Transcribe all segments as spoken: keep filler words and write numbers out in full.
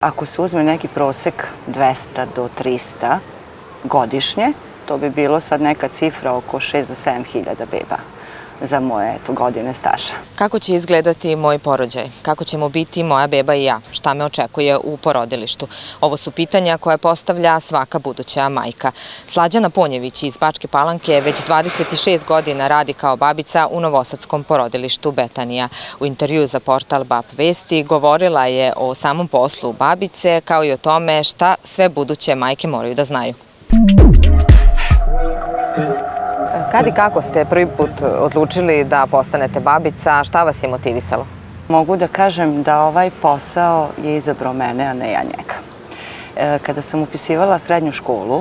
Ako se uzme neki prosek dvesta do trista godišnje, to bi bilo sad neka cifra oko šest do sedam hiljada beba za moje godine staža. Kako će izgledati moj porođaj? Kako će mu biti moja beba i ja? Šta me očekuje u porodilištu? Ovo su pitanja koje postavlja svaka buduća majka. Slađana Ponjević iz Bačke Palanke već dvadeset šest godina radi kao babica u novosadskom porodilištu Betanija. U intervju za portal B A P Vesti govorila je o samom poslu babice kao i o tome šta sve buduće majke moraju da znaju. Kad i kako ste prvi put odlučili da postanete babica, šta vas je motivisalo? Mogu da kažem da ovaj posao je izabrao mene, a ne ja njega. Kada sam upisivala srednju školu,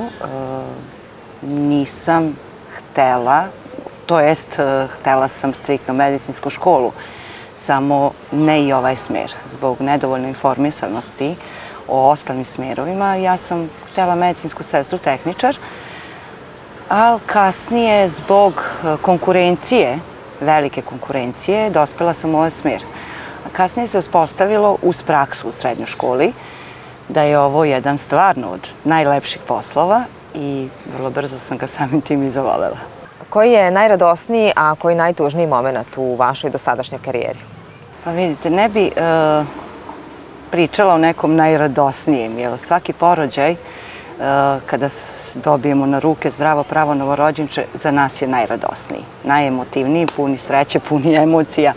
nisam htela, to jest htela sam striktno medicinsku školu, samo ne i ovaj smer. Zbog nedovoljne informisanosti o ostalim smerovima, ja sam htela medicinsku sestru, tehničar, ali kasnije zbog konkurencije, velike konkurencije, dospela sam u ovaj smer. Kasnije se uspostavilo uz praksu u srednjoj školi da je ovo jedan stvarno od najlepših poslova i vrlo brzo sam ga samim tim i zavolela. Koji je najradosniji, a koji najtužniji moment u vašoj dosadašnjoj karijeri? Pa vidite, ne bi pričala o nekom najradosnijem, jer svaki porođaj kada dobijemo na ruke zdravo pravo novorođenče, za nas je najradosniji, najemotivniji, puni sreće, puni emocija.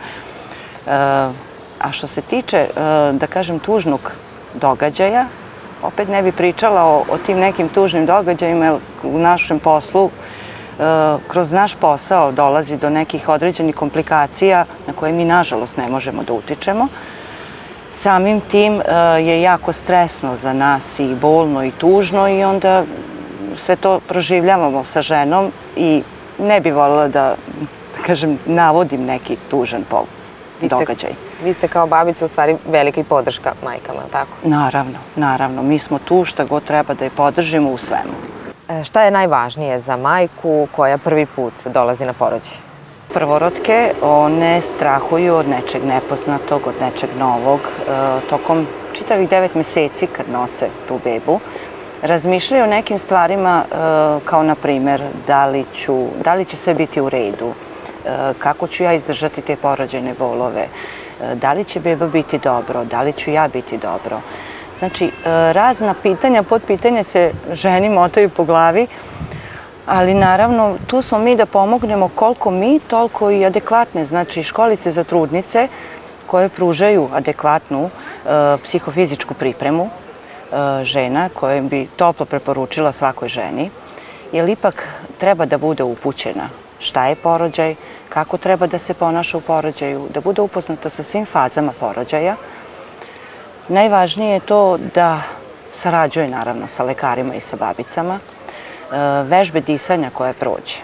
A što se tiče, da kažem, tužnog događaja, opet ne bi pričala o tim nekim tužnim događajima, jer u našem poslu, kroz naš posao dolazi do nekih određenih komplikacija na koje mi, nažalost, ne možemo da utičemo. Samim tim je jako stresno za nas i bolno i tužno i onda sve to proživljavamo sa ženom i ne bi voljela da, da kažem, navodim neki tužan događaj. Vi ste kao babica u stvari velika i podrška majkama, tako? Naravno, naravno. Mi smo tu šta god treba da je podržimo u svemu. Šta je najvažnije za majku koja prvi put dolazi na porođaj? Prvorotke, one strahuju od nečeg nepoznatog, od nečeg novog. Tokom čitavih devet meseci kad nose tu bebu, razmišljaju o nekim stvarima kao, na primer, da li ću, da li će sve biti u redu, kako ću ja izdržati te porođajne bolove, da li će beba biti dobro, da li ću ja biti dobro. Znači, razna pitanja, podpitanja se ženi motaju po glavi, ali naravno tu smo mi da pomognemo koliko mi, toliko i adekvatne, znači školice za trudnice koje pružaju adekvatnu psihofizičku pripremu žena koje bi toplo preporučila svakoj ženi, jer ipak treba da bude upućena šta je porođaj, kako treba da se ponaša u porođaju, da bude upoznata sa svim fazama porođaja. Najvažnije je to da sarađuje naravno sa lekarima i sa babicama, vežbe disanja koje prođe.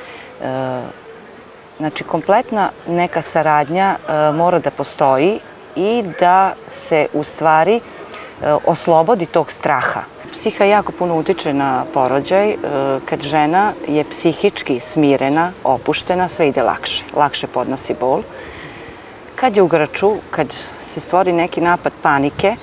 Znači, kompletna neka saradnja mora da postoji i da se u stvari oslobodi tog straha. Psiha jako puno utiče na porođaj. Kad žena je psihički smirena, opuštena, sve ide lakše. Lakše podnosi bol. Kad je u grču, kad se stvori neki napad panike,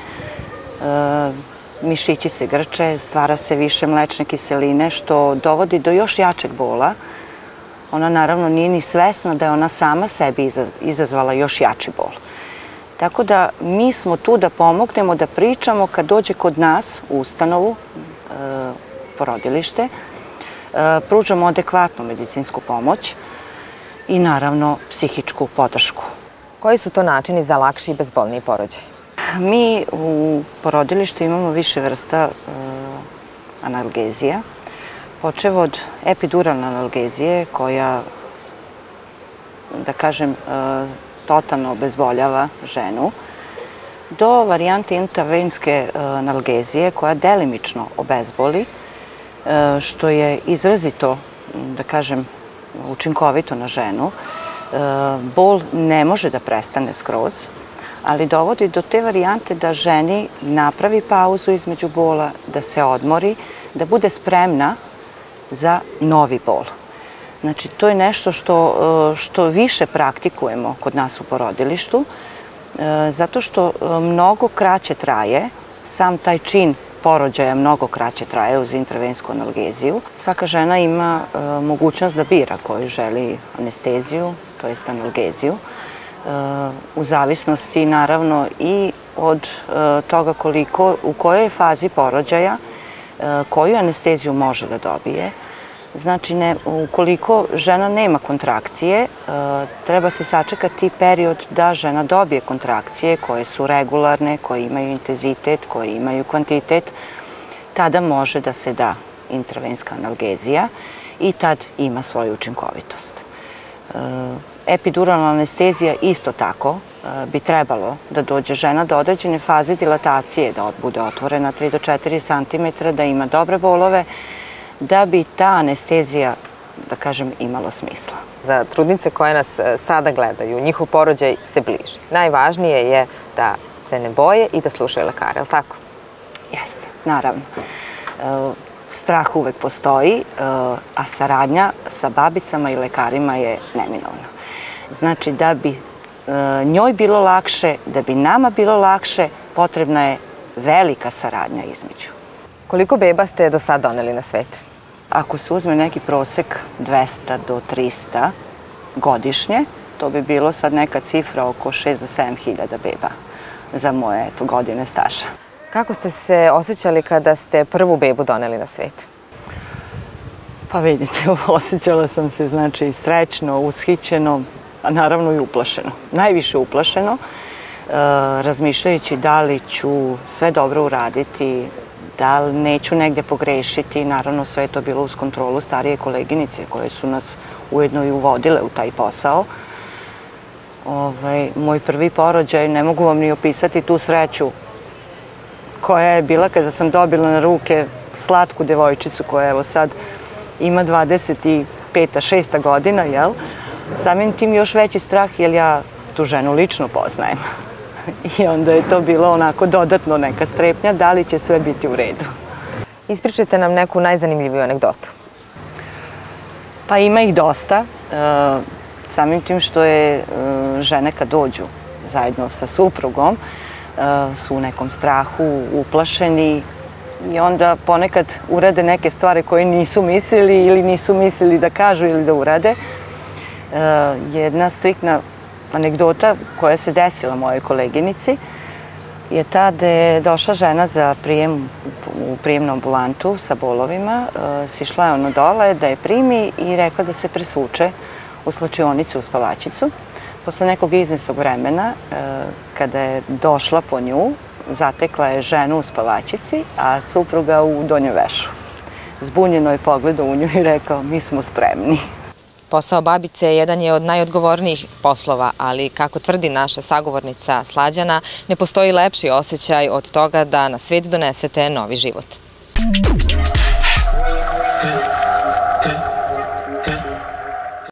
mišići se grče, stvara se više mlečne kiseline, što dovodi do još jačeg bola. Ona naravno nije ni svesna da je ona sama sebi izazvala još jači bol. Tako da mi smo tu da pomognemo, da pričamo kad dođe kod nas u ustanovu, porodilište, pružamo adekvatnu medicinsku pomoć i naravno psihičku podršku. Koji su to načini za lakši i bezbolniji porođaj? Mi u porodilištu imamo više vrsta analgezija, počev od epiduralne analgezije koja, da kažem, totalno obezboljava ženu, do varijante intravenske analgezije koja delimično obezboli, što je izrazito, da kažem, učinkovito na ženu. Bol ne može da prestane skroz, ali dovodi do te varijante da ženi napravi pauzu između bola, da se odmori, da bude spremna za novi bol. Znači, to je nešto što više praktikujemo kod nas u porodilištu, zato što mnogo kraće traje sam taj čin porođaja mnogo kraće traje uz intravensku analgeziju. Svaka žena ima mogućnost da bira koju želi anesteziju, to jest analgeziju, u zavisnosti naravno i od toga koliko, u kojoj fazi porođaja, koju anesteziju može da dobije. Znači, ne, ukoliko žena nema kontrakcije, treba se sačekati period da žena dobije kontrakcije koje su regularne, koje imaju intenzitet, koje imaju kvantitet. Tada može da se da intravenska analgezija i tad ima svoju učinkovitost. Epiduralna anestezija isto tako bi trebalo da dođe žena do određene faze dilatacije, da bude otvorena tri do četiri centimetra, da ima dobre bolove, da bi ta anestezija, da kažem, imalo smisla. Za trudnice koje nas sada gledaju, njihov porođaj se bliži. Najvažnije je da se ne boje i da slušaju lekare, je li tako? Jeste, naravno. Strah uvek postoji, a saradnja sa babicama i lekarima je neminovna. Znači, da bi njoj bilo lakše, da bi nama bilo lakše, potrebna je velika saradnja između. Koliko beba ste do sad doneli na svet? Ako se uzme neki prosek dvesta do trista godišnje, to bi bilo sad neka cifra oko šest do sedam hiljada beba za moje godine staža. Kako ste se osjećali kada ste prvu bebu doneli na svet? Pa vidite, osjećala sam se znači srećno, ushićeno, a naravno i uplašeno. Najviše uplašeno, razmišljajući da li ću sve dobro uraditi, da li neću negde pogrešiti. Naravno, sve je to bilo uz kontrolu starije koleginice koje su nas ujedno i uvodile u taj posao. Moj prvi porođaj, ne mogu vam ni opisati tu sreću koja je bila kada sam dobila na ruke slatku devojčicu koja evo sad ima dvadeset peta, šesta godina, jel? Samim tim još veći strah jer ja tu ženu lično poznajem. I onda je to bilo onako dodatno neka strepnja, da li će sve biti u redu. Ispričajte nam neku najzanimljiviju anegdotu. Pa ima ih dosta. Samim tim što je žene kad dođu zajedno sa suprugom, su u nekom strahu, uplašeni i onda ponekad urade neke stvari koje nisu mislili ili nisu mislili da kažu ili da urade. Jedna striktna anegdota koja se desila mojoj koleginici je ta da je došla žena za prijem u prijemnu ambulantu sa bolovima, sišla je ona dole da je primi i rekla da se presvuče u slačionicu, u spavačicu. Posle nekog iznesnog vremena, kada je došla po nju, zatekla je ženu u spavačici, a supruga u donjoj vešu. Zbunjeno je pogledao u nju i rekao, mi smo spremni. Posao babice jedan je od najodgovornijih poslova, ali kako tvrdi naša sagovornica Slađana, ne postoji lepši osjećaj od toga da na svet donesete novi život.